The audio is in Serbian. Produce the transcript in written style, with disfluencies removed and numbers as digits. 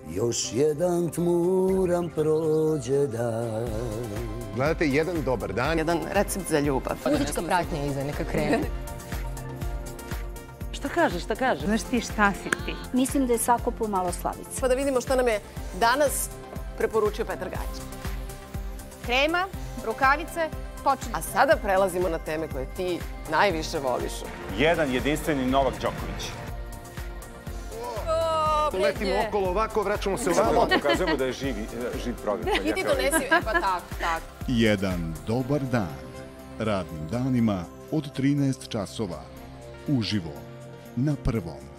još jedan tmuran prođe dan. Gledate jedan dobar dan. Jedan recept za ljubav. Muzička pratnja iza, neka krene. Šta kaže, šta kaže? Znaš ti šta si ti? Mislim da je svako pomalo Slavica. Pa da vidimo šta nam je danas preporučio Petar Gajić. Krema, rukavice, počinje. A sada prelazimo na teme koje ti najviše voliš. Jedan jedinstveni Novak Đoković. Letimo okolo ovako, vraćamo se ovako. Pokazujemo da je živ program. I ti donesi, pa tako. Jedan dobar dan. Radnim danima od 13 časova. Uživo na Prvom.